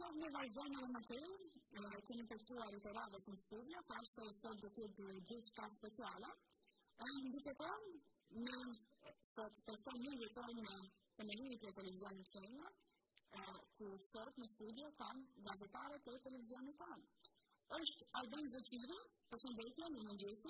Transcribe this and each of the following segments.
Poslovne validovne ravnatelj, ki ne poštuje rade sem studio, kar se sodi tudi ġiġ specijala. Indikator so testovni vetorne panelite televizijone členja, ku sot në studio kam gazetare për televizioni tam. Është Alben Zëqiri, përshëndetje, në mëngjesi.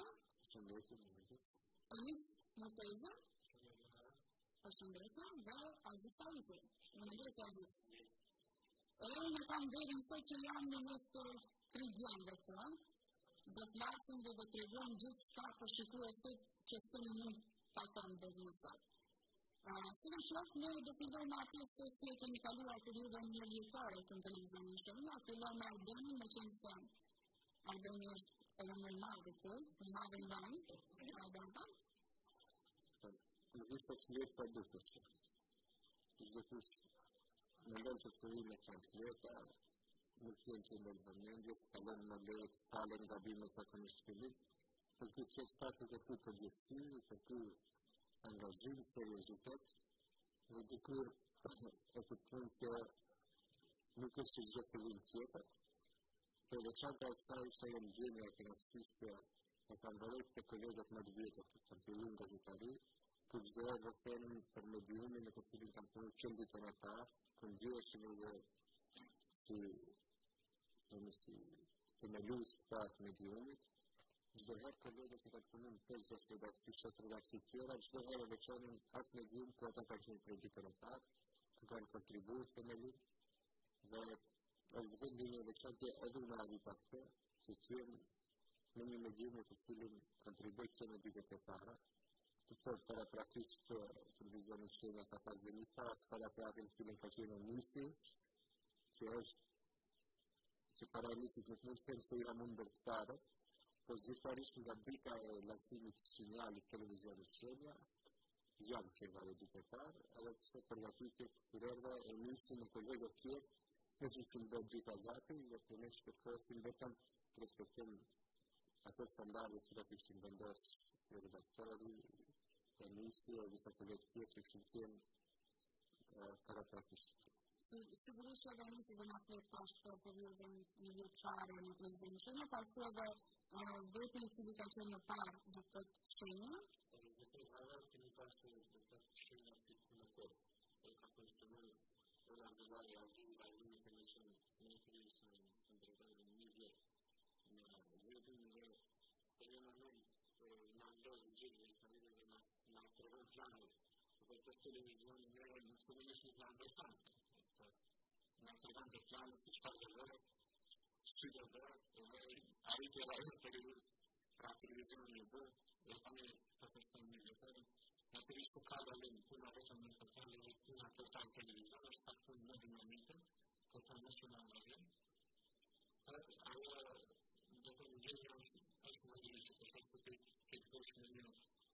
Enis Murteza. Përshëndetje, dhe Aziz Saliti. Në mëngjesi Aziz. Në kam deri nëse që jam në mes të 3 djemve këto, dhe flasim dhe të tregon gjithë shka për shikuesit që s'kemi mund ta kam dhe nësat. Si dhe qofë, ne do fillojmë aty se si e kemi kaluar periudën njëritare të në televizionin shëmë, fillojmë me Albeni, me qenë se Albeni është edhe më madhe këtu, më madhe në banë, Albeni. Në vishë është letë sa dukështë. Si çdo kush mendon që fëmijët e kanë leta, nuk jenë që në vëmendje, s'kalon më letë, falen gabimet zakonisht fillim, për këtë që statë të këtu përgjithësi, këtu angazhim, seriozitet, dhe dikur e kupton që nuk është që gjithë fillim tjetër. Për veçanta e kësaj është ajo ndjenja e kënaqësisë që e kanë vërejt të kolegët më të vjetër që kanë filluar gazetari, ku çdo herë vërtetojnë për mediumin në të cilin kanë punuar qëndit e parë, ku ndjeheshin edhe si themelues parë të mediumit. Çdo herë kolegët që kanë punuar në 5-6 redaksi, 7 redaksi tjera, çdo herë e veçonin atë medium ku ata kanë qenë prej ditën e parë, ku kanë kontribuar themelues dhe është vendi një veçantë edhe në avita këtë, që qenë në një medium të cilin kontribuar në ditët e para. Tutto paraprakisht televizionin shqenja ka pas dhe një fas paraprakin cilin ka qenë nisi, që është që para nisit nuk mund të them se jam ndër të parët, po zyrtarisht nga dita e lansimit sinjalit televizionit shqenja, jam që nga dhe ditë e parë, edhe pëse përgatitjet kur erdhe e nisi në kolegët tjerë, nëse që në bëtë gjitha gati, dhe për ne shkërkosin vetëm të respektim ato standarde që të ishtin vendos në redaktori, e nisi e disa kolegë tjerë që kështu qenë paraprakisht. Sigurisht që edhe nisi dhe nga fletë tash për periudën një vjeçare në televizionin shqenja, pashtu edhe vepi i cili ka qenë në parë gjithë të shqenja. Gjithë të parë kemi pasë gjithë të shqenja të në kohë, e ka funksionuar ora ndëllaj e algjini të nëshën në kryesë në drejtojnë një vjetë në vjetin dhe të një moment në ndojnë gjithë dhe istamirë dhe në atërëvën planët dhe të televizionin në nësëmënish një plan besante. Në atërëvën të planët si qëfar dhe vërë, sy dhe vërë, dhe arritë e rajë periud pra televizionin e bërë, dhe tani të festën një vjetërin. Naturisht ka dalim puna vetëm në portal dhe puna portal televizor është pak punë më dinamike, portal më shumë angazhim. Ajo do të ndjenja është më ndryshme, për shkak se ke këtosh në një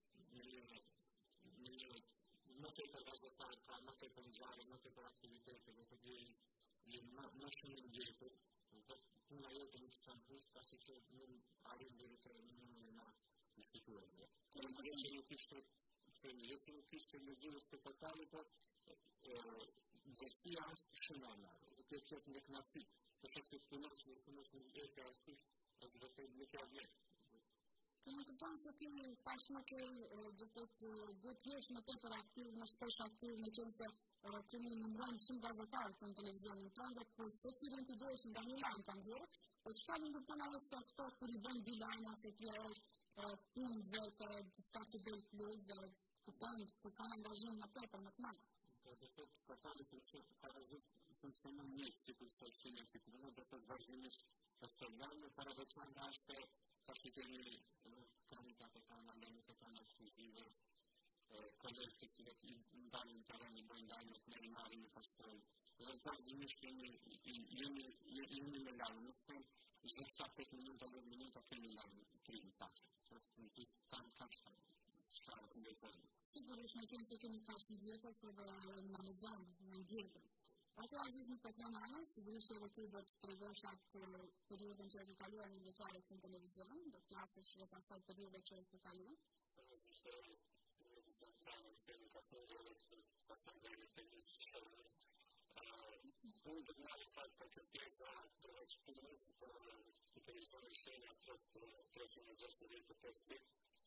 më tepër gazetar, ka më tepër ngjarje, më tepër aktivitete, do të bëjë më shumë ndjekur. Puna jote nuk shkon plus, pasi që nuk arrin deri te minimumin e shikuesve. Kur nuk ishte që nuk ishte lëzurës të portali, por gjësia është shumë e marë. Dhe kjo të në knasi, për shak se punës në e ka është vërtet nuk e vjetë. Në kupton se ti tashmë ke duhet të jesh më tepër aktiv, më shpesh aktiv, në qenë se kemi numëron shumë gazetarë në televizionin tonë dhe kur secilin të duhesh nga një lajm ta ndjerësh, po çka nuk kupton ajo se këto kur i bën dy lajma se kjo është punë vetë, diçka që del plus dhe kupton angazhim më tepër më të madh. Dhe të portali ka funksionon njëtë, si kur se shqenja të këmënë, dhe të vazhdimisht të sërgjallë, para veçanta është ka që kemi kronikat e tana, lejnët e tana ekskluzive, kolegët të cilët i ndalën në teren, i bojnë lajnët, me i marin e pastrojnë. Dhe vazhdimisht jemi me lajnë, nuk thëmë, zë 7-8 minuta, 10 minuta kemi lajnë, 3 në faqe. Në gjithë tanë ka shkarë të ndezërën. Sigurisht me qenë se kemi kash në djetës edhe në legjon, në djetën. Ato Aziz nuk të kënë anë, sigurisht që edhe ty do të tregosh atë periudën që e ke kaluar një vjeçare në televizion, do të lasësh dhe pasaj periudën që e ke kaluar. Ishte një edizion pranë, se nuk ka thënë dhe këtë pasaj dhe në të njësë shërë. Punto finale fatto che piesa per l'esperienza di televisione scena presso il gesto di Tepestic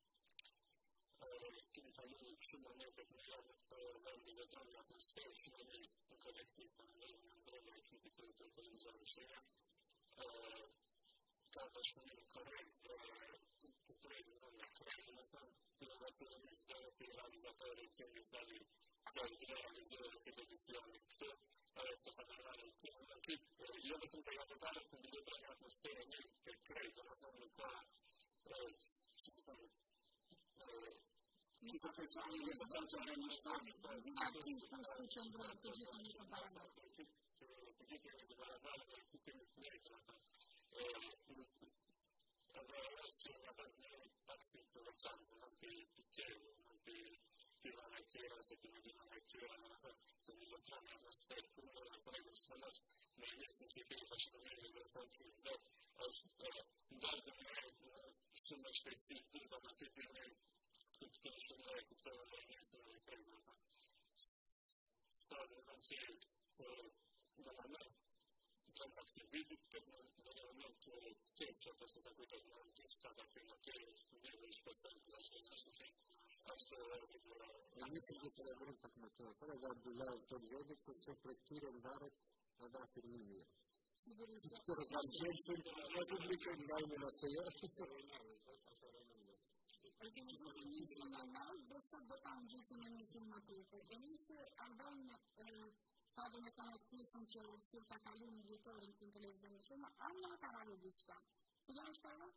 che mi fanno sicuramente creare bisogno di atmosfera sicuramente un collettivo con un breve critico di televisione scena cada școală corect pe realizatorii țării sau de realizări de edițiune. Este fenomenal. Eu nu sunt realizatoare cu bijuteria atmosferă pe cred, în înseamnă că și că persoanele să facă ce avem nevoie. Aqui custo de André, acredito nisso para Acredito nisso para nós, acredito nisso para nós. Allora, se una donna taxi facciamo anche il piccolo, anche fino alla chiesa, se ti immagini una chiesa, se mi facciamo una stecca, una prego, se no, ma io si che faccio meglio per farci il da me sono specifico da che tiene tutto il suo tutto le prego. Sta non c'è una activități pe moment ce s-a păstrat cu tehnologia asta fiind ok, studiile și păsăm asta Mislim da se ne vrem tako na to. Prvo da bi bila to dvojbe, so se projektiran zarek na da firminijo. To je tam želsim, republika in dajme na sejo. Perché nisem imel, da so do tam želsim nisem imel. Perché nisem avem stado nekaj aktivizem, če se taka luni viitor în televiziune și am la care rubrica. Ți le așteaptă?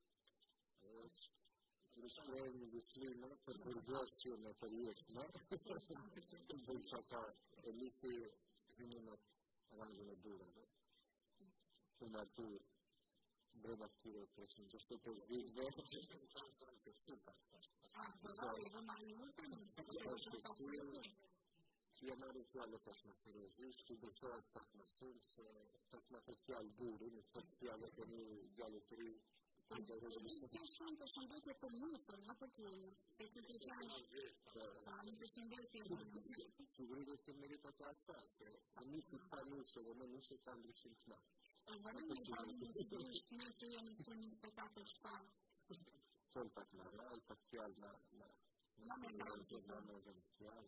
Разкроем Веслина, подвергался на Тарьесна, высока комиссии именно Ангела Дура, на ту редактирую просим, что это сдвиг, Я нарицала посмотрел, что бывает посмотрелся, посмотрел буры, посмотрел это не делали три. Te știam că și învețe pe musă, nu pe tine. Se critica nu te și învețe pe musă. Sigur că merită toată asta. Am mislit pe musă, o nu se cam greșit la. Vă nu e pe musă, greșit, nu ce e într-un inspectator ștab. Contact la real, parțial la eventual.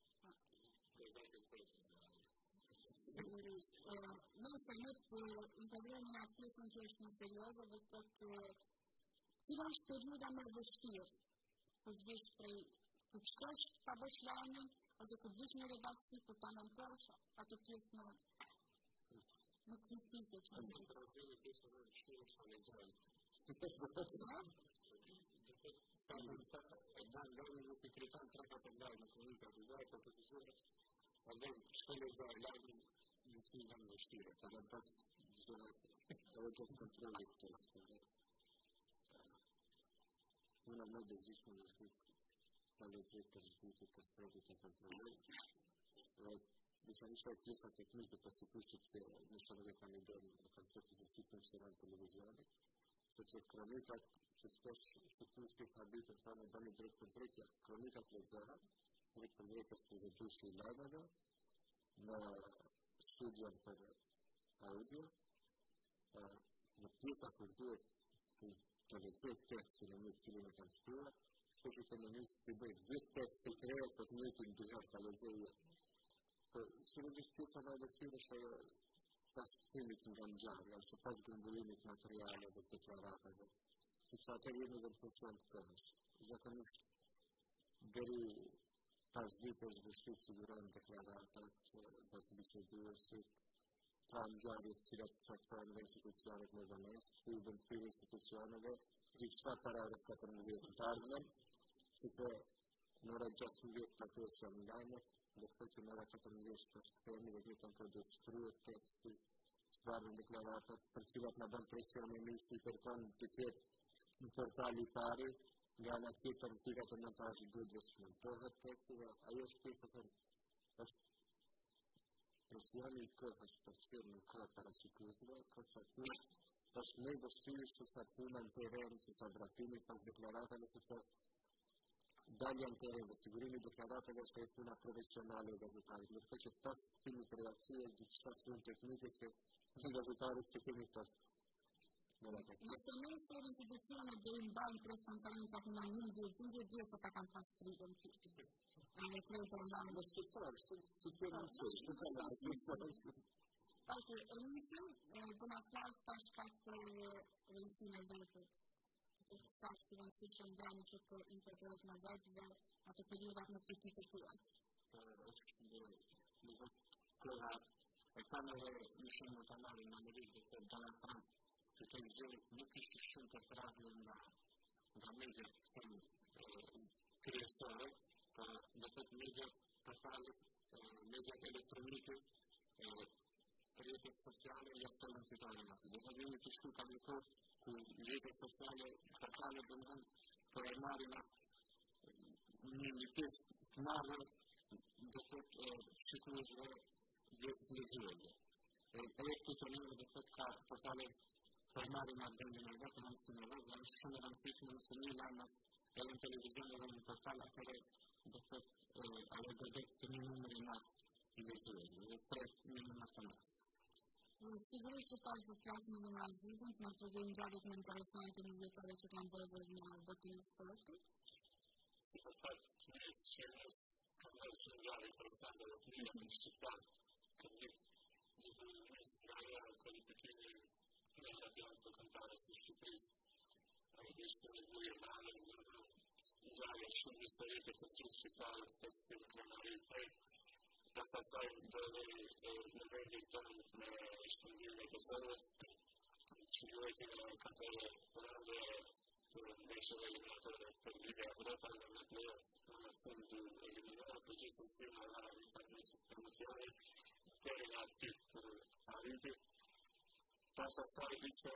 Nu să nu integrăm în activ în ce ești serioză, decât ți lași perioada mai văștir. Cu citești tabăși la oameni, also cu duci în redacții, cu comentarii, atât este nu critică. Avem școli de online, nisem na štiri, pa nam pač več kontroli test. Una mai bezlično razlik, ta leče, ker zbiti, ker stredite kontroli. Da sam išao pisati knjige, pa se pišući, nešto nekam idem na konceptu za sitnim serijal televizijani. Sad će kronikat, će se pustiti na biti tamo da mi direktor tretja, kronikat lezera, direktor ste zadušili najbolje, na studijam per audio, na pjesah od dvije televizije teksti na njih cili nekam škole, što ćete na misliti da je dvije tekste kreja pod nekim duhar televizije. Su ređeš pjesa najbolj što je pas filmikim ganđar, ali su pas gumbulinik materijale do deklarata, da su čater jedno da poslant kažeš. Zakon iš beri pas vitez da štit siguran deklaratat, da se bi se dio svet tam džarit sirat čaktan institucionet nego mest, filben fil institucionove, gdje sva parada skatam uvjetarnem, sice mora časno vjet tako sam danet, da hoće mora katam vješta škremi, da gdje tam kada struje teksti, stvarno deklaratat, precivat na dan presjone misli, ter tam tiket portali pari, ga načitam tiga to montaži budveskom tohat tekstova, a još pisatan presjoni kohaš portfirnu kotara si kuzva, kot sa tu, baš nego štiriš se sa punom teren, se sa vrapini, pas deklaratali se to dalje terene, сигурно декларацията ще е една професионална газетарите. Така че tas filmi kreacije, šta su tehnike, će gazetari se filmi sad. Ma se non sei l'istituzione di un bar in prestanza con un numero di agenti e Dio sta tanto a scrivere in tutto. Le credo ormai. Ma se fare, se chiede Perché inizio, una classe sta insieme al dopo. Saški vam se še dani, če to integrirati na vedbe, a to periodatno kritikati. Quando riusciamo a parlare in America, Donald Trump, perché io questi scelta per da media creazione, da media per fare media elettroniche, rete sociale e assolutamente no. Da abbiamo cresciuto anche con rete sociale per fare per armare un'unità nuova sicurezza di utilizzazione. E tutto il portale per armare una grande novità non si ne vede, non sono tantissime non e in televisione non il portale avrebbe detto i numeri in utilizzazione, 3 milioni. Sigur че този въпрос ми не излизам, но това им дадат на интересните ми видео, че там дойдат на готини спорти. Си факт, ние сейчас, когда се дали интересante да книга ми читам, къде квалификирани не abbiamo cantare su surprise. Visto che voi male, già le sue storie che ci citano, questi primari tre. Asta sai de vendita extendida de service, situated care national eliminator per Liga Europa nella playoff, una fondo eliminato, perché sostiene la promozione per la a rete. Passa sai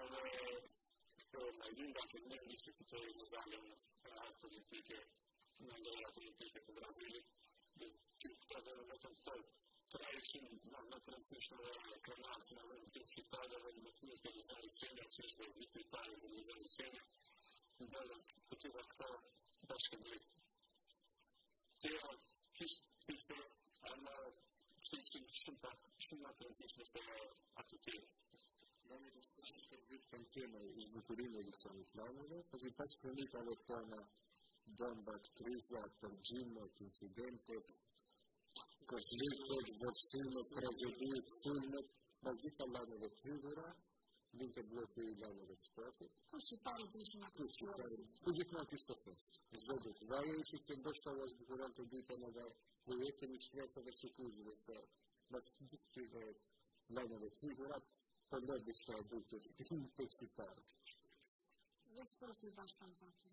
la linea che non dice che c'è una olimpiche, una gara olimpiche in Brasile. Trajeći na transičnoj krenaciji, na vrtići Italija, na vrtići za rješenja, ćeš da biti Italija za rješenja, da početak to baš kad vidite. Tijelo, kište, ama šuma transična se atutira. Mamy to strasznie wielką temę z Bukuriny i Sanitlanów, ponieważ pas kronika elektrona bomba, kriza, tardzimy, incydenty, konflikty, zaczyny, tragedii, filmy, bazika lanowe figura, multe blokuje lanowe sporty. Kursitare dici na Kursitare. Kuzik napisał fest. Zgodek. Daje się tym dostała z Bukurante ditana da projekte mi škreca da se kuži, da se dikcije lanowe figura, pa ne bi što biti kursitare. Sporti baš fantastično.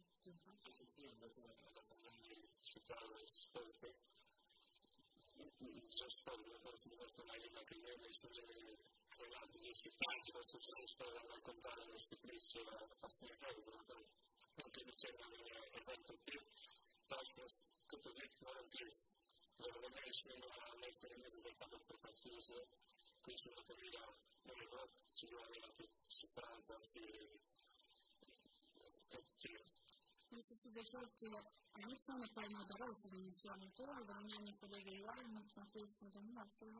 Za sport, na to su najbolje akademije i studije kreati gdje su pravi, da su sve što na kontarenosti priče, pa se ne gledaju, da to je priličeno evento ti, tačno като вид на английс. Намеришме на най-сериозни децата в Француза, които на кариера на Европа, че имаме на Франция си Misa si decește iniziano poi moderose le missioni tu, da ogni anno collega Ioane, non con questo da una sola.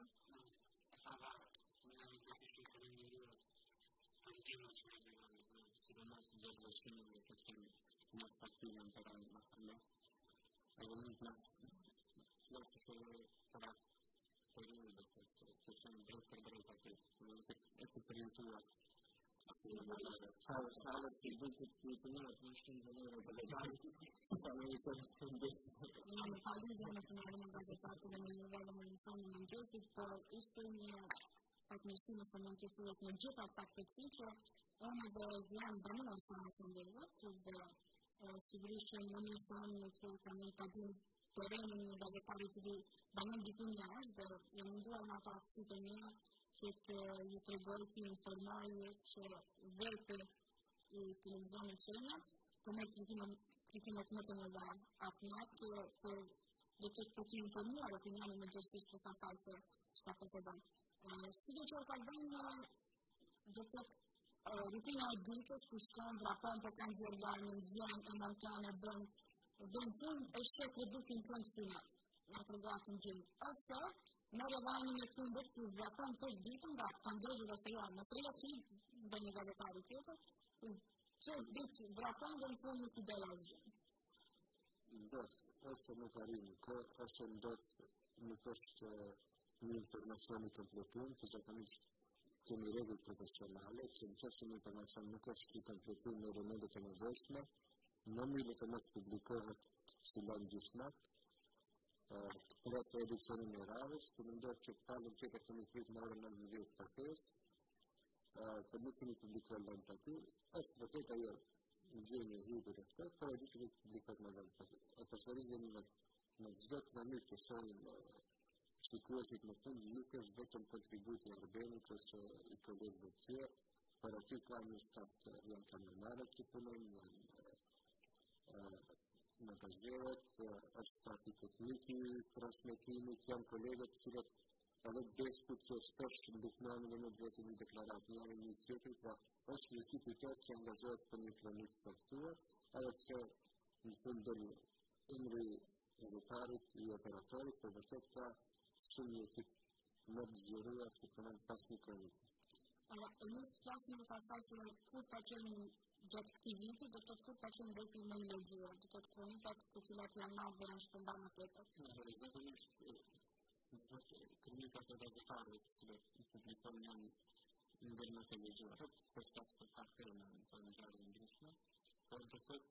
Mi capisci che io continuo a scrivere, secondo me già lo scrivo perché non sta più imparando, ma se no, è veramente la situazione sarà periodo, che sono dritta che è più periodo. Stava si duke prima отношение до Казахстана. Самое сложное. Я не пойду на финальную газету, когда мы говорим о самом деле, по истине относительно самому титулу, но где-то как-то тича, он объявляет банально самое дело, когда сигурно мы сами там один терен газетарий тебе банально дипуняш, да я не думаю на то, что че je trebalo ti informacije, че върпе и телевизионна поне кликнатметено да апнат, докато пъти информира, ако няма меджерсийство в сайта, ще поседам. Стигаче от ден, докато рутина от дите, скушкам, врапам, пътам зъргане, взем, емантане, бън, dhe në fund është që produktin kënd final. Nga të rrugë atingim. Ose, merë vani me kundër ku vrapon të ditën nga të ndërgjë ose janë. Nësë rrë fi, dhe një gazetari tjetër, që ditë vrapon dhe në fund nuk i dela asgjë. Ndërë, ose nuk arrinë kë, ose ndërë nuk është një informacioni kompletum, që zakonisht kemi regull profesionale, që në qëfë një informacion nuk është i kompletum në elementet e nevojshme, në milët e mos publikohet si lanë gjysmat, për atë edicionin e radhës, që më ndërë që palën që kemi prit në orën 9:05, për nuk kemi publikohet lanë të aty, është vërtet ajo në gjeni e hibër e ftë, për e di që kemi publikohet në lanë të aty. E përsëris dhe në gjdo të mënyrë të shohin shikuesit në fund, nuk është vetëm kontributi i Arbenit ose i kolegëve të tjerë, por aty ka një staf të janë kamermarët që punojnë, në gazherët, është stafi tekniki, transmetimit, janë kolegët cilët edhe deskut që shpesh ndihmojnë dhe në vetë një deklarat njërë një tjetër, pra është një ekip i tërë që angazhohet për një kronik të caktuar, edhe që në fund dhe një emri gazetarit i operatorit, për vërtet ka shumë një ekip më të zgjeruar që punon pas një kronik. E nuk flasë në pasaj se kur ta qenë gjatë këtij viti, do të thotë kur ka qenë vepi më i lexuar, do të thotë kronikat të cilat janë marrë dhe janë shpërndarë më tepër. Zakonisht kronikat e gazetarit që publikojnë janë ndër më të lexuara, për shkak se ka tema të ngjarjeve të ndryshme, por do të thotë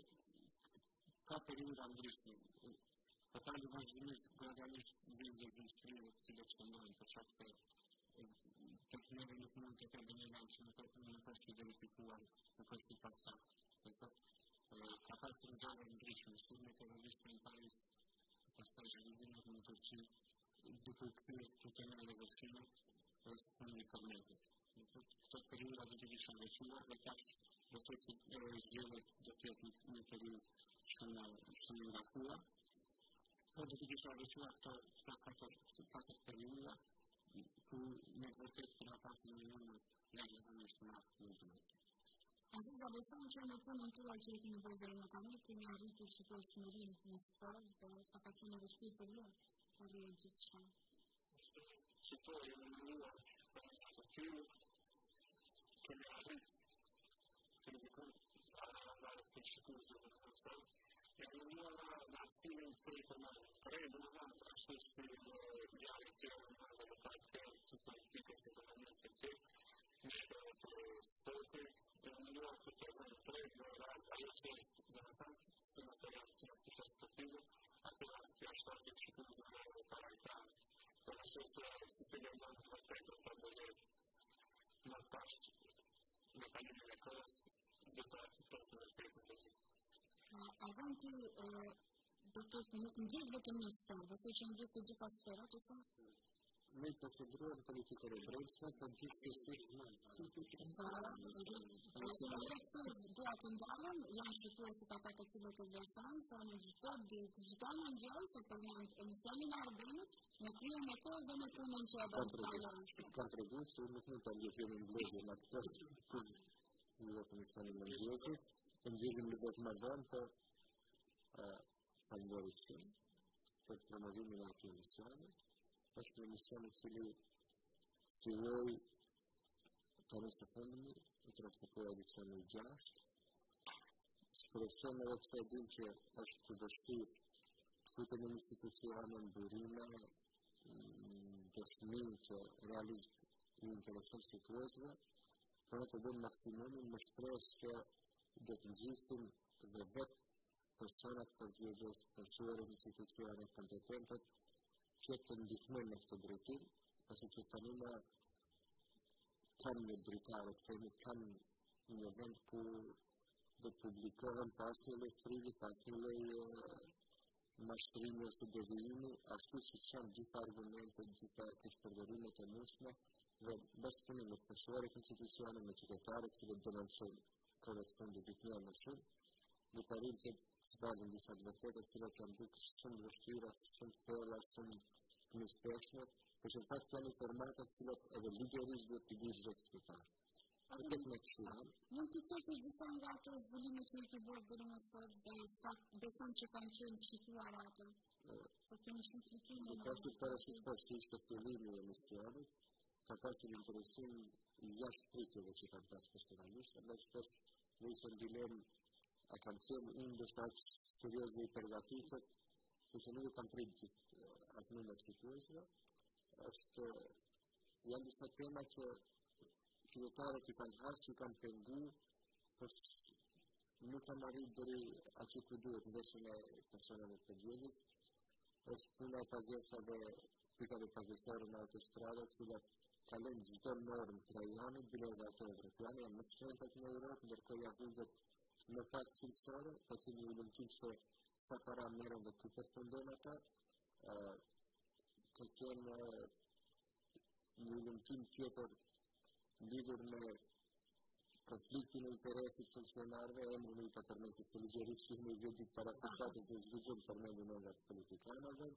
ka periudha ndryshme. Patali vazhdimisht gradualisht vijnë dhe registrime të cilat shëndojnë për shkak se teknikë nuk mund të ketë një lanë që nuk është i verifikuar, nuk është i pasaktë. Ka pasur ngjarje ndryshme, shumë terroristë në Paris, pastaj zhvillimet në Turqi, duke kthyer tutenere vëshime së fundi internetit. Këto periudha do të kishin veçuar dhe tash besoj se zgjedhjet do të jetë një periudhë shumë ngarkuar. Por do të kisha veçuar këto katër periudha ku me vërtet këna pasur një numër jashtëzakonisht të madh të njerëzve. Aziza, besoj që në punën tuaj që e keni bërë deri më tani, keni arritur shqiptarëshmërinë në sport dhe sa ka qenë vështirë për ju të rrijë gjithçka. Që to e mënuar për një të tyrë, kemi arritë, kemi dikun arë për shikuesve në nëse, e mënuar në stilin të reformare. Për e dëmëhan është si gjarë të në dhe të si politikës, ekonomisë e të njëtëve të sporti, e mënuar të të në trejt në rrët ajo që është dëmëhan, si në të janë si në fëshë sportive, atë që është ashtë të shikuesve në para i pranë. Por është se cilë e ndonë të vërtetë të ndërgjë në tash në kalimin e kohës dhe të vërtetë të gjithë. Aventi do të nuk ndjek vetëm një sferë, besoj që ndjek të gjitha sferat, ose? Ne përfundruar politikën e brendshme, për gjithsesi. Këtu dua të ndalem, janë shikuesit ata të cilët e vlerësojnë, se në çdo mëngjes e përmend emisionin e Arbenit, në kryen e kohë dhe në punën që e bën të kontributi, nuk mund të ndjekim mbledhjen atë kohë në emisionin e mëngjesit, ndjekim më vetë më vonë, por falënderit shumë për promovimin e atij emisioni. Është një emision i cili filloi tani së fundmi, i transmetoi edicioni 6. Shpresojmë edhe pse e dim që është të vështirë të futemi në institucione, në burime, dëshminë që realisht i intereson shikuesve, por ne të bëjmë maksimumin me shpresë që do të ngjisim dhe vetë personat përgjegjës, përsuarit institucione kompetentët, që të ndihmojnë në këtë drejtim, pasi që tani ne kam një dritare, kam një vend ku do të publikohen pas një lefrimi, pas një lej mashtrimi ose devijimi, ashtu që janë gjitha argumentet, gjitha keqpërdorimet e mushme, dhe bashkëpunim me përsuarit institucione, me qytetarët që denoncojnë kohët fundit vitnja më shumë, dhe të arrim që të dalin disa të vërtetet, cilat janë dukë shumë vështira, shumë thella, shumë të misteshme, për që në fakt janë informatat cilat edhe ligjerisht duhet të gjithë gjithë qytetarë. Molti cerchi di sangato svolimici che vogliono da sanche cancelli tu arato. Ca și care și spăsiște filmii emisiuni, ca ca să-l interesim iași pricele ce tam ta specialiști, dar și też sunt dilem a cancelli unde stać serioze pergatite, să nu cam pricile a numer situațiilor, asta e lista tema că fiecare că cam has și cam pendu, pues nu cam are dori acest lucru, desene persoanele pregătiți. Spune pagesa de pe care pagesare în autostradă, că la calend zidor norm traiane, bile de ato europeane, am măscărit în Europa, dar că i-a avut ne fac țilsără, că ține în timp să sacara mereu de cu perfundonata, că ține în timp fiecare lider ne conflicti în interesi funzionare, emrului pe termen să legeriți și nu vedit parafusate de zvigem termenul nou politican avem.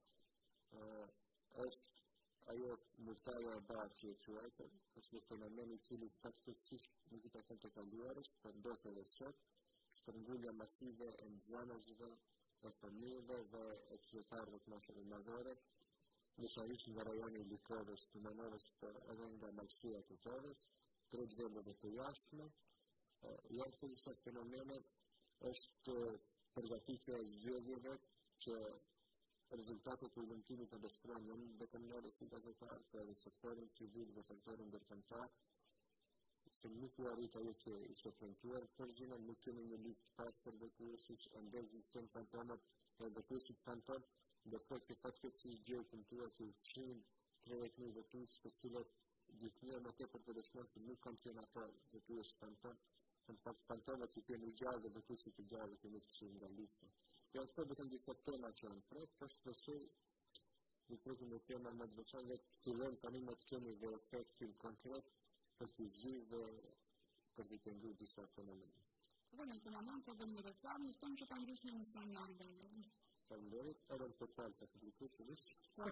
Aio mutarea bacie ciuată, este fenomenul ținut factoțiși mult atent caliores, pendotele săp, spângulia masive în zanozile, de familie, de exploatare cunoaștere majore, deci aici în raionul Licăve, Stumenove, avem Maxia Tutoves, cred de tăiașme, iar aceste fenomene este pregătite zilele că rezultatul cuvântului pe despre determinare sintezetar, pe sectorul civil, pe sectorul mercantil, se nu cuarita aici și aventură, perzină, nu ținem în list pastor de cursuși, în de existent fantomă, de cursuși fantom, de foarte fapte ți gheu cultura că și proiectul de cursuși pe țile definirea materie pe desmânță nu conționată de cursuși fantom, în fapt fantomă ce te legează de cursuși legează că nu știu în listă. Iar tot de când este tema cea în proiect, că și de cred că tema în adversar de filăm ca numai tchemii de efectul concret, pentru zi de perdicendu de sa fenomene. Bine, în moment de reclamă, știm că am găsit un semnal de S-am dorit, era în total ca publicul și dus.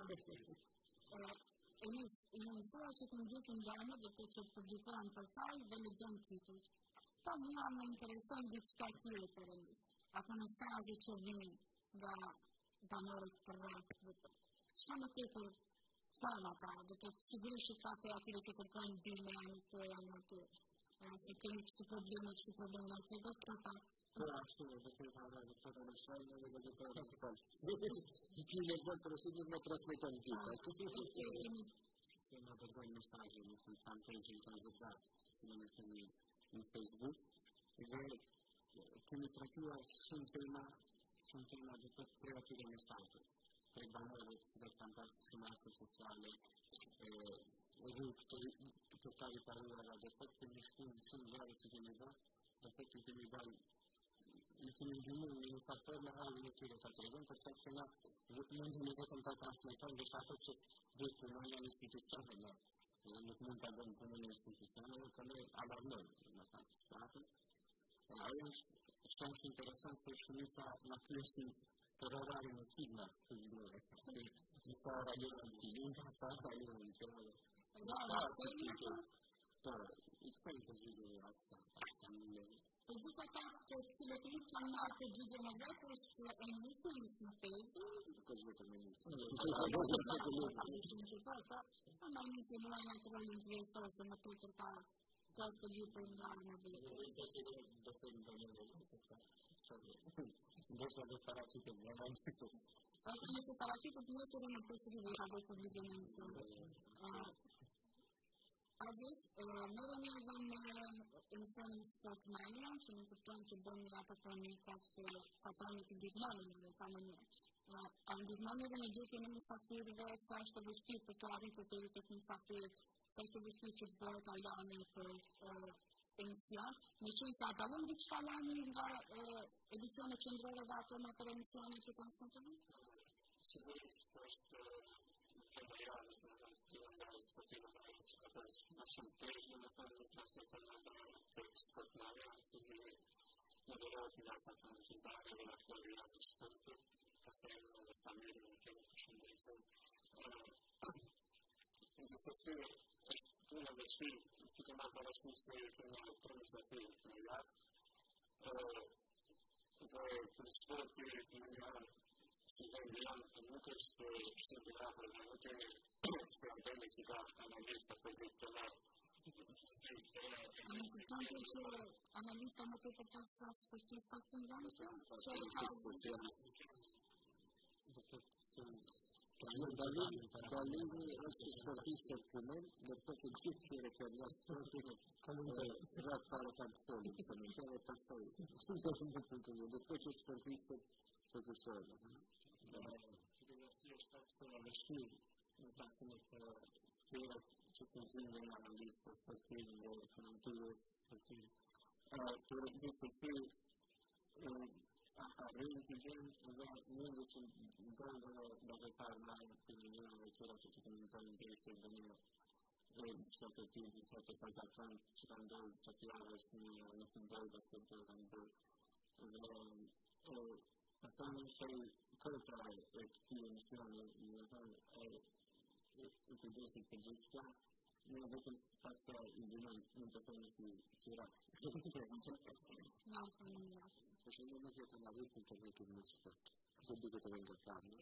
In măsura ce când zic în doamnă, de ce publică în portal, de legem titlul. Tam nu am interesant de citație pe rând. Acum mesaje ce vin da norec proiect. Și am că fama ta, după sigur și toate acele ce curcan din anul cu anul cu să că niște probleme la trebuie trata. Da, absolut, de fapt am de tot în așa, nu de de tot total. Și un exemplu să nu transmitem timp. Să mă dau mesaje în fanpage în care să ne metem în Facebook. Când literatura sunt tema de tot creative mesaje. Programările fantastice noastre sociale, rupturi totale paralele, de fapt, când știm doar ce cineva, de fapt, cineva când nu fa forma ha un tiro fatto perfezionare non mi vedo un po' trasmettere di fatto che detto non è un'istituzione no non comunque abbiamo come un'istituzione come abbiamo una fatto sono interessanti se scienza la classe per ora in film quindi di sarà io in film sarà io in film il tempo di razza Zice ta că ți le primit la mare pe Gigi Negretu și în listă în sinteză. Că îți văd în listă. Am mai zis nu mai natural în viesă să mă trec ca toată liupă în armă de. Este sigur de pe întâlnire. Doar de paracită, nu am spus. Când este paracită, nu se rămâne posibil de a voi publica în emisiune. A zis, noi rămânem emisiunea Sportmania și ne putem ce domnul a comunicat pe patronii dignările de familie. În dignările ne duc în musafirve să aștept știu pe care pe perite cum musafir, să aștept știu ce vor italiane pe emisiune. Deci să avem deci calanii la edițiune centrală de atome pe emisiune ce transmitem? Sigur, este sportivo aici, apoi așa trei în afară de transmitarea de sportmare, anziché moderati da fatto un risultato della storia di sport, passando da Samuele che scendesse. In questa storia è una delle sfide că m-am părăsit să trebuie să fie iar. Cu sportul mondial se vendeam nu că este științifică, dar nu trebuie să înveți ca analistă predicțional. Analista mă trebuie ca să sportista fundamentă? Dar lângă ăsta sportista commun, dar poate ce referea sportul, rad pare cam solid, că nu trebuie pasai. Sunt așa de punctul meu, după ce sportista, făcut solid. Grație, știu să le știu, nu trebuie că ce puțin de analistă sportiv, de comentarul sportiv. Trebuie să fie reintegrăm nu ce da determinare per migliorare c'era se ci comentare in questo domino state tipi state passato ci quando ci tirava su una fundare da sempre quando fatto sei cosa è che missione in cui si registra non avete spazio in non potete si c'era Așa nu mă cred că n-a avut internetul mult sport. Trebuie că venga carne.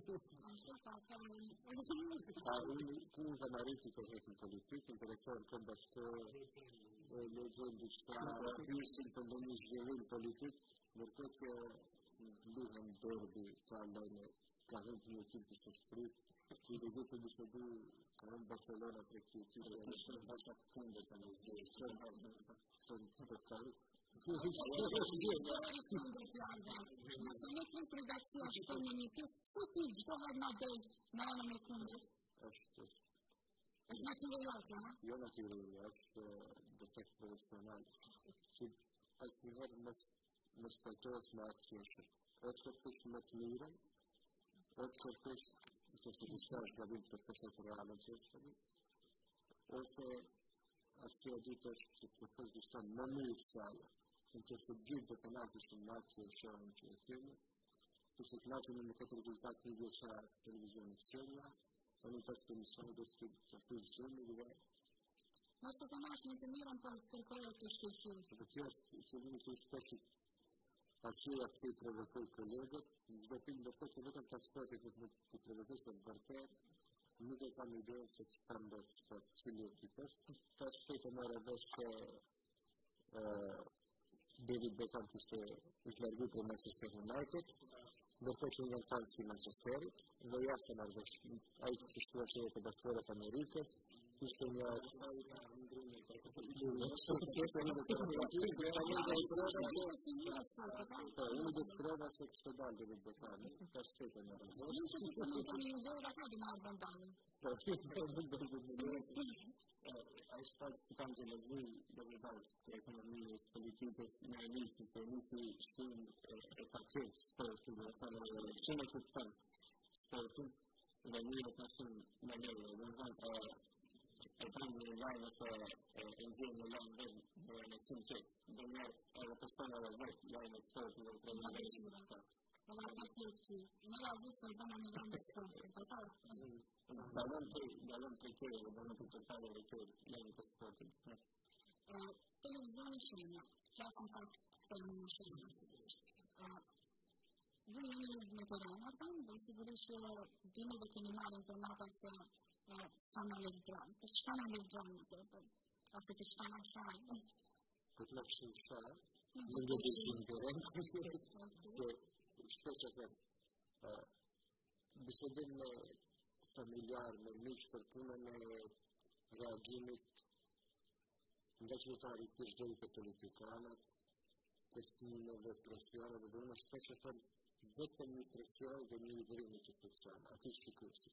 Un analitic în politic, interesant că băstă legendi šta mislim pandemic želim politik, jer kot je duhan derbi, ka hentni ekipi sa Split, ki dozete bi se bil kao Barcelona preki ekipi, što je baš akunde kad je sve Să ne fim predacția și comunică, să tici, că hai na onome kunde. Așa. Znači je jota, ha? Eu nu quiero este defect profesional. Și asta iar mă spătos la acțiune. Odkar pus mă tmiram, odkar pus, to se discaš da vidim profesor realno često. Osta akcija dita što pus distan na mir sala. Sincer să gib de penalti și nație și în chestiune. Și să nație nu decât rezultat nu de așa televiziune Xenia, să nu faci emisiune de să fiți jumătate. Nu să cunoași, nu te mirăm pe pericole că știi și eu. Pentru că să vine cu specii așa acții provocări colegă, îți depinde de tot ce vedem ca sport, că te provocări să învărtări, nu de cam idee să-ți standard sport, ține echipări, ca și că mă răvești David Beckham este izmergit în Manchester United, după ce inventam și Manchester, voia să mergești. Aici se știu așa că de scoară pe America, este un unul de sprova se extradal David Beckham, ca și pe mea. Nu ce tu comentăm eu de ora din Albandani. Aici fac să cam gelezii de vedere că economie și politică sunt analize, să nu se știu efectiv sportul, care și ne cuptăm sportul, venire ca sunt manele, de exemplu, economie online să înzime online, ne simte, de la persoana la web, online sportul, de premiare și de asta. La protecție, nu l-a zis să-i dăm în de sport, total. Dalam plăcere, dalam purtare de ce le-am pe sportul. Televiziune și mine, chiar să-mi fac televiziune și mine. Voi ne terenul, da? Desigur și din de chemimare informată să analizăm. Deci că analizăm, ca să câștigăm așa. Putem și așa, lângă dezindere, să știu că bisedene familiarne, mici, perpunene reagimit invece di scelte politikane, per sinove pressione, da una specie di vettami pressione che mi viene ci funziona, a chi si cursi.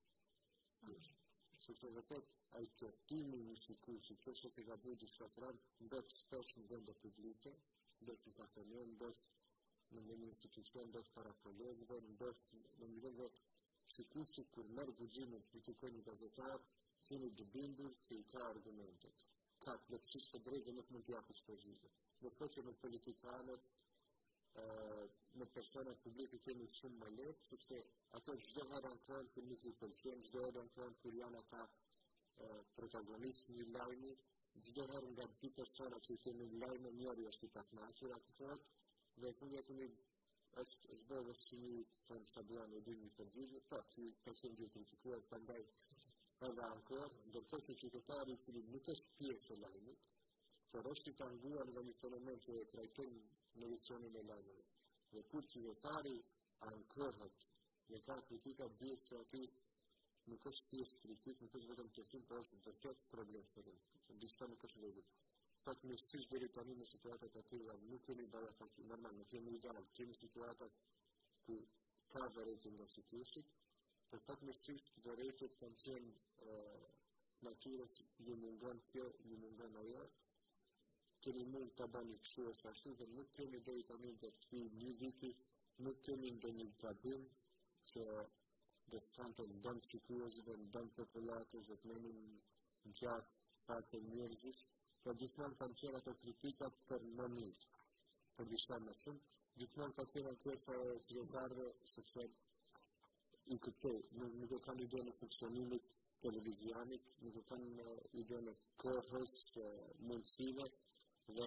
Se c'è vedete, ai certini mi si cursi, questo che la voi di scatrare, dot spesso in venda pubblica, dot in caffè, dot in istituzione, dot paracolegi, dot in venda și cursuri merg gimul criticării gazetar, ține de binduri, ții ca argumente. Ca plăpsiște drege nu cum te-a pus pe zi. După ce nu politicană, nu persoană publică că nu sunt mai lep, și că atunci de ori în cont cu Nicu Pelchen, de ori în cont cu Iana ca protagonist Milauni, Zdohar nga dy persona që kemi lajme njëri është I taknaqur atë dhe fundjetimi është bërë si një fond stabilan e dy një përgjigje, që ka qenë gjëtrifikuar prandaj edhe ankor, ndërkohë që qytetari I cili nuk është pjesë e lajmit, por është I tanguar nga një fenomen që e trajtojmë në edicionin e lajmeve. Dhe kur qytetari ankohet dhe ka kritika dihet që aty nuk është pjesë kritik, nuk është vetëm kërkim, por është vërtet problem serios. Diçka nuk është rregull. Fatmirësisht deri tani në situatat e tilla nuk kemi ballafaqim normal, nuk kemi ideal, kemi situata ku ka vërejtje nga situasi, por fatmirësisht vërejtjet kanë qenë natyrës ju mungon kjo, ju mungon ajo. Kemi mund të bani kështu ose ashtu dhe nuk kemi deri tani gjatë këtij një viti, nuk kemi ndonjë gabim që dhe të kanë ndonjë shikuesve, ndonjë populatës dhe të menin gjatë fatë njerëzish, por gjithmonë kanë qenë ato kritikat për më mirë, për diçka më shumë, gjithmonë ka qenë ankesa e qytetarëve sepse I kuptoj, nuk e kanë idenë e funksionimit televizionit, nuk e kanë idenë e kohës, mundësive dhe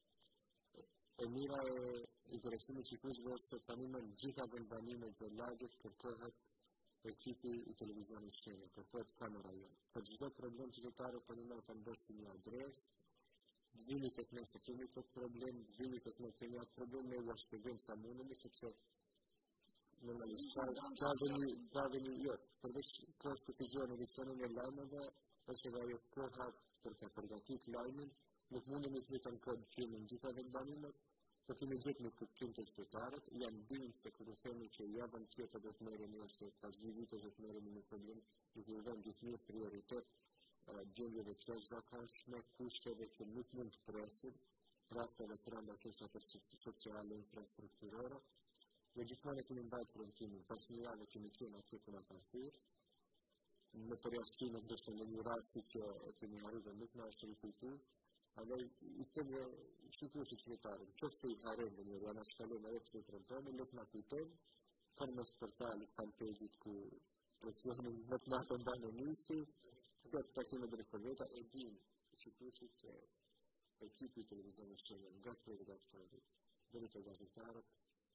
e mira e interesimit shikuesve se tani në gjitha vendbanimet dhe lagjet kërkohet ekipi I televizionit shqiptar, kërkohet kamera jonë. Për çdo problem qytetarët tani na kanë bërë si një adresë, vini tek ne se kemi këtë problem, vini tek ne kemi atë problem, ne u shpjegojmë sa mundemi sepse normalisht ka veni jo, përveç kohës të fizionë në edicionin e lajmeve, është edhe ajo koha për të përgatitur lajmin, nuk mundemi të jetën kod kemi në gjitha vendbanimet, por kemi gjetë një kuptim të qytetarët, janë bindë se kur u themi që javën tjetër do të merremi ose pas 2 vitesh do të merremi me problem, duke I vënë gjithnjë prioritet gjendjeve të jashtëzakonshme, kushteve që nuk mund të presin, rasteve të rënda sociale, infrastrukturore, dhe gjithmonë kemi mbajtur premtimin, pas një jave kemi qenë atje ku na kanë thirrur. Në përjashtime ndoshta në një rasti që e kemi harruar dhe nuk na është rikujtuar, allora I temi shikuesit qytetarët, qoftë I harrojnë ndonjëherë, janë shkalojnë edhe të trembojnë, le të na kujtojnë, kanë mos portalit fanpage-it ku presionin më të madh mbanë nisi, këtë takime drejt përveta e din shikuesit se ekipi I televizionit shqiptar nga redaktori deri te gazetarët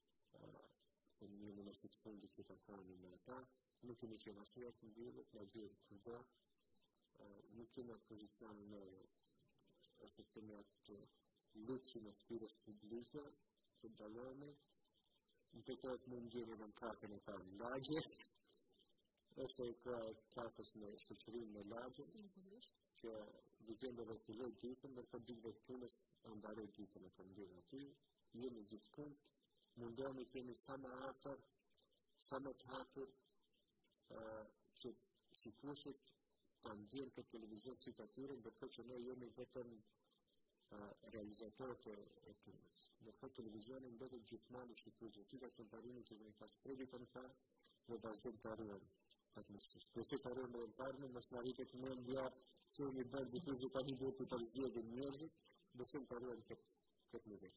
se një mësit fundit që takoni me ata, nuk kemi qenë asnjëherë të mbyllet, na gjejnë kudo, nuk kemi pozicion në ose kemi atë luksin e ftyrës publike që dalojme, në të tërët mund gjeni edhe në kafën e ta në lagje, është e ka kafës në shoqërinë në lagje, që weekend dhe filloj ditën, dhe për ditëve të punës e mbaroj ditën e për mbyrë aty, jemi gjithkund, mundohemi kemi sa më afër, sa më të hapur, që shikuesit ta ndjerë këtë televizion si të atyre, ndërkohë që ne jemi vetëm realizatorët e punës. Ndërkohë televizioni mbetet gjithmonë I shikuesve. Ty ka qenë parimi që ne pas 3 vite më parë, ne vazhdojmë të arruajmë fatmirësisht. Nëse të arruajmë volontarëmi, mos na rritet më ndja se një bërë difuzë tani duhet të përzgjedhim njerëzit, besim të arruajmë këtë nivel.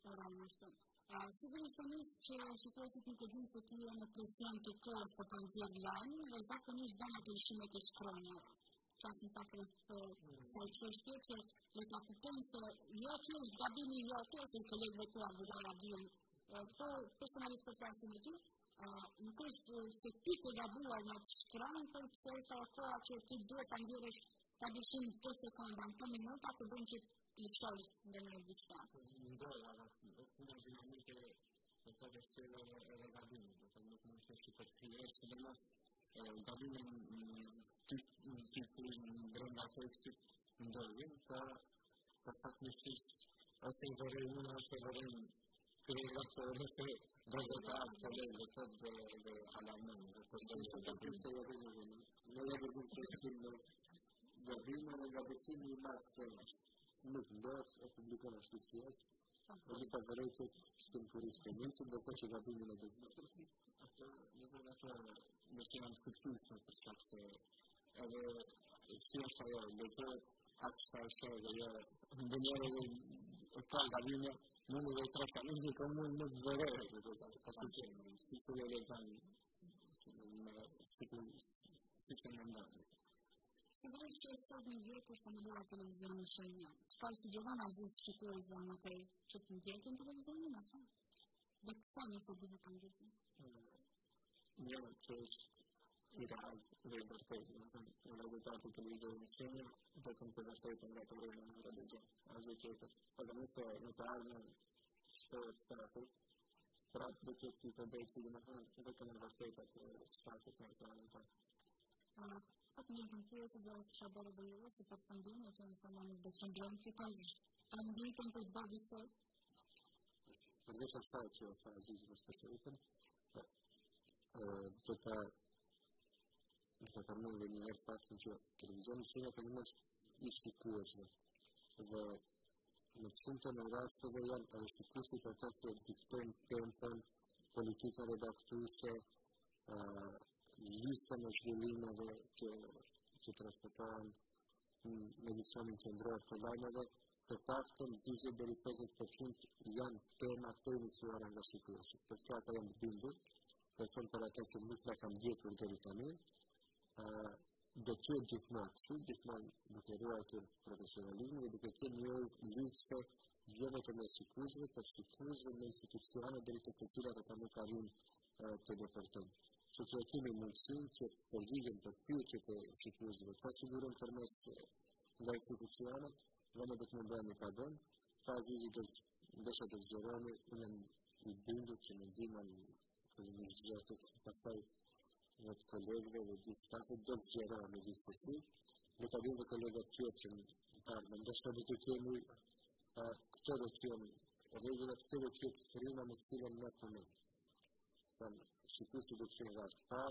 Sigurisht nisë që shikuesit nuk e dinë se ti në presion të kohës për të nxjerrë lajmin dhe zakonisht bën ato lëshimet e shkronjave. Flasim pak rreth kësaj çështje që ne ta kuptojmë se jo që është gabimi jote ose I kolegëve tuaj në radio, po personalisht për flasim me ty, nuk është se ti ke gabuar në të shkronjë, por pse është ajo koha që ti duhet ta nxjerrësh padyshim po sekonda, po minuta të bën që I shohësh ndonjë diçka. Una dinamiche per fare solo le gabine, perché non conosce per creare sistemas gabine tipo brenda tekstit ndërvin, për fatmirësisht ose I vërejnë unë, ose vërejnë kreator, ose gazetar, kolegë, dhe alarmën, dhe të ndërshë gabine të vërejnë, në e vërgën tekstin në gabine dhe gabesimi I marë sënës. Nuk ndërë e publikon ashtu si është, e një të vërejtët shkëmëturisë të njësën, dhe që gabimin e dhe ato në që janë kuptueshme për shkak se edhe si është ajo, lexohet atë çfarë është dhe jo ndonjëherë edhe ka gabime, mund edhe të trashëgimi që mund nuk vërehet, pasi që siç e lexojmë si që mendon. Сега ще сьогодні є те, що не була телевізійна шейня. Спершу Джована зі шикує з вами те, що там дякую телевізійні наса. Так самі сиділи там жити. Я чусь и рад выборкой результаты телевизионной сцены, потом повертайтом в это время на работе. Потому что нотарно стоит страху. Правда, детектив подойти до меня, это не вертайтат статик на это. Как мне там пьется, делать шабары боялся, под пандемией, чем самым до чемпионки тоже. Там диком под бабисой. Здесь оставить его фразизм специалитом. Это по-моему виноват фактом, что телевизионная сцена, понимаешь, ищекозно. В центре разговора, а если кусить, это диктом, темпом, политика редактуса, lista žvėrynovo, kaip transportuojam medicininių centrų aptarnavimą, taip pat tam dizeli pezet pačiint jam tema teinicuoran vasikuosi. Perché jam bildu, per fare che mutlakam dietul geritami, dok je dihman bukeruatul profesionalizmu, dok je njoj liste vjenete mesikuzve, pa sikuzve na institucijane delitete tamo karim te deportăm. Și că chimii mulțimi, că pordigem pe piuche pe sikuzve, ca sigurăm permes la instituțione, la nedocumentație ca dom, ca zizi deșa de zerone, în idindu, ce ne diman, că ne zgerte, pastaj od kolegve, od distafe, do zerone, disesi, de ca din kolega tjekin, tarnem, deșa de tjekemi, kto do tjem, regula, kto do tjek, frina me cilem nepome. Shikusi do tjek rad par,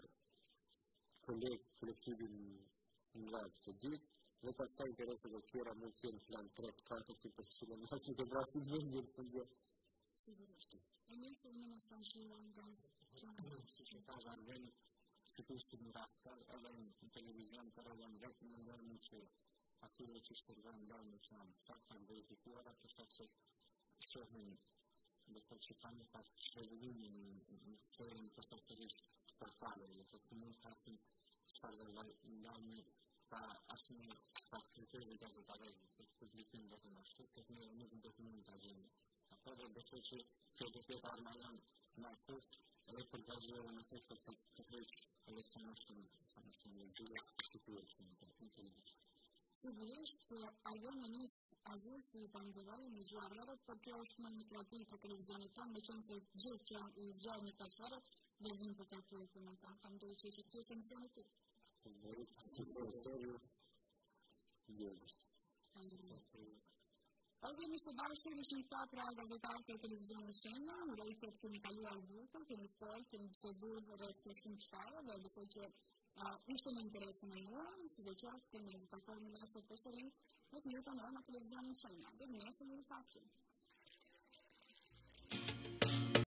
kolektivin rad të dit, dhe pastaj interese do tjera mund tjenë plan 3-4 të përshqilën nësë nuk e brasin vendin për gjë. Sigurisht. E njësë në mesajë nga si që ka zanë vend, shikusi në raftar, edhe në televizion të rëdhën vetë në ndërmë që atyre që shërgën ndërmë që në sakta në verifikuara, të shakë se shohën dhe të që ka një fatë shërgëvimin në sferën të sasërisht portale, dhe të të mund kasin shfarë lajmi ka asë një fatë kriteri gazetare, të publikim dhe të nashtu, të të nuk në dokument të gjeni. Ato dhe besoj që këtë të të armajan në furt, edhe për gazojë në të të heqë edhe sa në shumë në gjyre, shikujet shumë në televizor. Sigurisht, ajo në njësë azis i të ndëvarë në zhuarërët, për kjo është më një tradit të televizionit tonë, me qënë se gjithë që i zhuarë në të shvarët, dhe vinë për të të e komentarë, kam të që të të sensionit të. Oke, mi se bashkë në shumë të pra gazetarë të televizionit shenë, në rejë që të kemi kaluar bukur, kemi folë, kemi pësedur rrët të shumë qëtarë, dhe besoj që ishte në interesën e juaj, si dhe qoftë të me të takohemi nëse përsërim, në të njëtë norma televizionin shenë, dhe nëse në të